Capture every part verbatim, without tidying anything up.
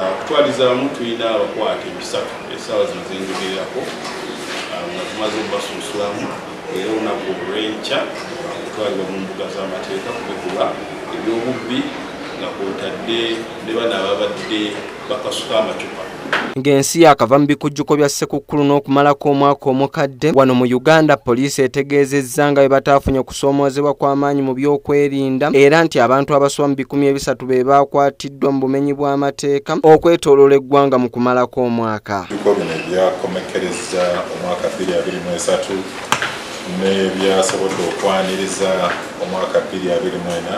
Okutwaliza wamu tulina abakwate bisatu essaawa zino zenjogererako nga tumaze okubasunsulamu era olunaku olw'enkya okutwalibwa mu mbuga z'amateeka kubikula ebyobubbi nga kwotadde ne bano ababadde bakasuka amacupa. Ng'ensi yakava mu bikujjukko bya Ssekukkulu n'okumalako omwaka omukadde, wano mu Uganda poliisi etegeezezza nga bwe bataafunye kusoomoozebwa kw'amaanyi mu by'okwerinda era nti abantu abasoba mu bikumi ebisatu be baakwatiddwa mu bumenyi bw'amateeka okwetooloola eggwanga mu kumalako omwaka. Ebikko bino byakomekkereza omwaka bbiri abiri mu esatu n'ebyasobodde okwaniriza omwaka bbiri abiri mu ena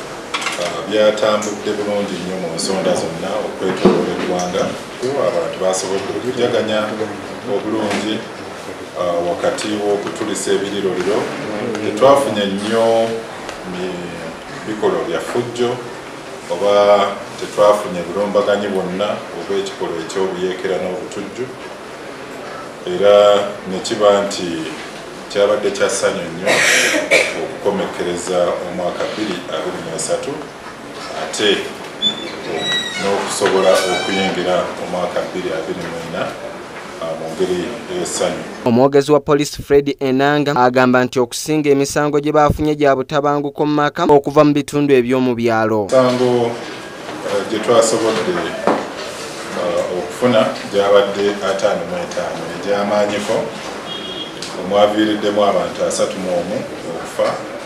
byatambudde bulungi nnyo mu nsonda zonna okwetooloola eggwanga. Abantu basobodde okujaganya obulungi wakati w'okutulisa ebiriroliro. Tetwafunye nnyo bikolwa bya ffujjo oba tetwafunye bulombaganyi bwonna obw'ekikolwa eky'obuyeekera n'obutujju, era ne kiba nti kyabadde kya ssanyu nnyo okukomekkereza omwaka bbiri abiri mu esatu ate n'okusobola okuyingira omwaka bbiri abiri mu ena mu ngeri ey'essanyu. Omwogezi wa poliisi Fred Enanga agamba nti okusinga emisango gye baafunye gya butabanguko mu maka okuva mu bitundu eby'omu byalo. Emisango gye twasobodde okufuna gyabadde ataano mu etaano egy'amaanyiko omwaviiriddemu abantu asatu mu omu okufa,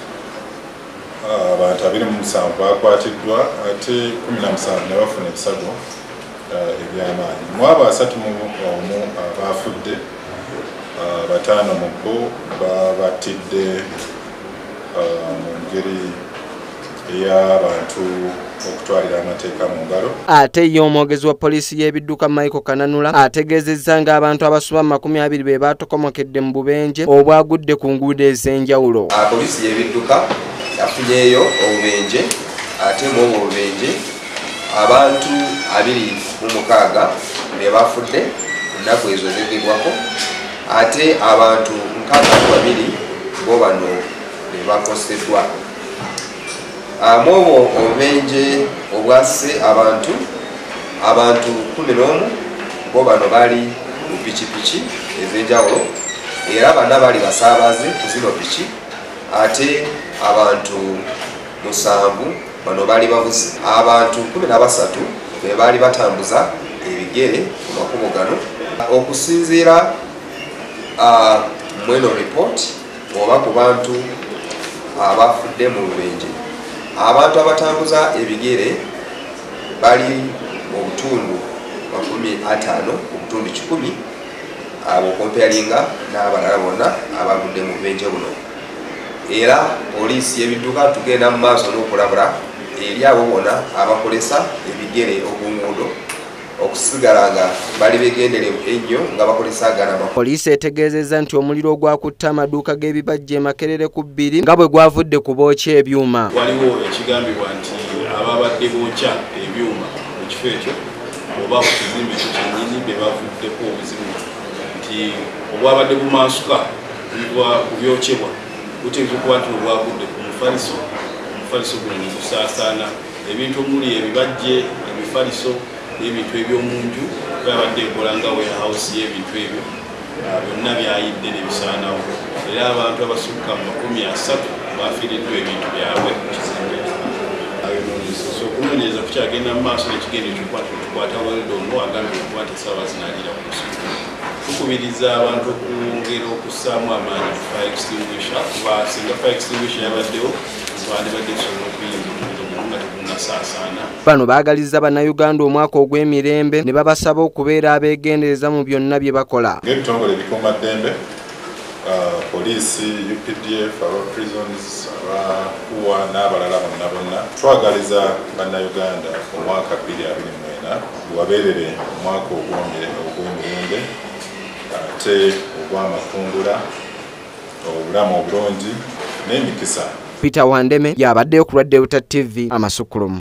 abantu abiri mu musanvu bakwatiddwa ate kumi na musanvu ne bafuna ebisago eby'amaanyi. Mu abo asatu mu omu abafudde, bataano mu bo babatidde mu ngeri ey'abantu okutwalira amateeka mu ngalo. Ate ye omwogezi wa poliisi y'ebidduka Michael Kananula ategeezezza ng'abantu abasoba makumi abiri be baatokomokedde mu bubenje obwagudde ku nguudo ez'enjawulo. Poliisi y'ebidduka yafunyeeyo obubenje ate mu obwo obubenje abantu abiri mu mukaaga be bafudde ennaku ezo zeggibwako ate abantu nkaaga mu babiri bo bano be bakoseddwa. Mu obwo obubenje obwasse abantu abantu kumi n'omu bo bano baali mu pikipiki ez'enjawulo era bana baali basaabaze ku zino piki ate abantu musanvu bano baali bavuzi. Abantu kumi na basatu be baali batambuza ebigere ku makubo gano. Okusinziira mweno report oba ku bantu abafudde mu bubenje, abantu abatambuza ebigere bali mu butundu makumi ataano ku butundu kikumi abo comparinga n'abalala bonna abagudde mu bubenje buno. Era poliisi y'ebidduka tugenda mu maaso n'okulabula eri abo bonna abakolesa ebigere ku nguudo okusigala nga bali begenderevu ennyo nga bakolesa agana. Poliisi etegeezezza nti omuliro ogwakutte amaduuka g'ebibajje Makerere ku bbiri nga bwe gwavudde ku bookya ebyuma. Waliwo ekigambibwa nti ababadde bookya ebyuma mu kifo ekyo oba ku kizimbe ekyo kyennyini be bavuddeko obuzibu nti obwabadde bumansuka ku byokyebwa butegeeza okuba nti obwagudde ku mufaliso, omufaliso guno ne gusaasaana. Ebintu omuli ebibajje, emifaliso n'ebintu eby'omunju byabadde ekola nga warehouse y'ebintu ebyo byonna byayidde ne bisaanawo, era abantu abasukka mu makumi asatu bafiiriddwa ebintu byabwe ku kizimbe. So okunoonyereza kukyagenda mu maaso n'ekigendo ekyokukwata Weldon agambye okuba nti essaawa zinaaliira ku lusuku. Tukubiriza abantu okwongera okussaamu amaanyi ku fire extinguisher kuba singa fire extinguisher yabaddewo twandibadde tusobola okuyinza omuliro nga tegunasaasaana. Bano baagalizza bannayuganda omwaka ogw'emirembe ne babasaba okubeera abeegendereza mu byonna bye bakola. Ng'ebitongole ebikuumaddembe, poliisi, U P D F, aba prisons, aba K U A n'abalala bonna bonna twagaliza bannayuganda omwaka bbiri abiri mu ena wabeerere omwaka ogw'emirembe ate ogw'amakungula, obulamu obulungi n'emikisa. Peter Wandeme y'abaddeyo ku lwa Delta T V Amasukulumu.